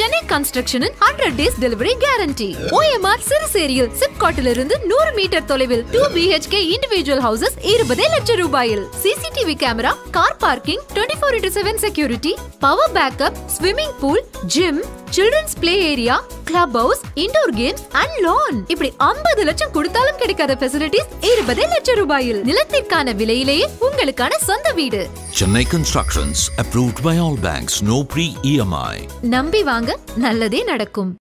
சென்னை கன்ஸ்ட்ரக்ஷனின் 100 days delivery guarantee. OMR சிறுசேரியில் சிப்காட்டிலிருந்து 100 மீட்டர் தொலைவில் 2 BHK individual houses 20 லட்சம் ரூபாயில். CCTV camera, car parking, 24/7 security, power backup, swimming pool, gym, children's play area, club house, indoor games and lawn. இப்படி 50 லட்சம் கொடுத்தாலும் கிடைக்காத ஃபெசிலிட்டிஸ் 20 லட்சம் ரூபாயில். நிலத்திற்கான விலையிலேயே உங்களுக்கான சொந்த வீடு. Chennai Constructions, approved by all banks, no pre-EMI. நம்பி வாங்க, நல்லதே நடக்கும்.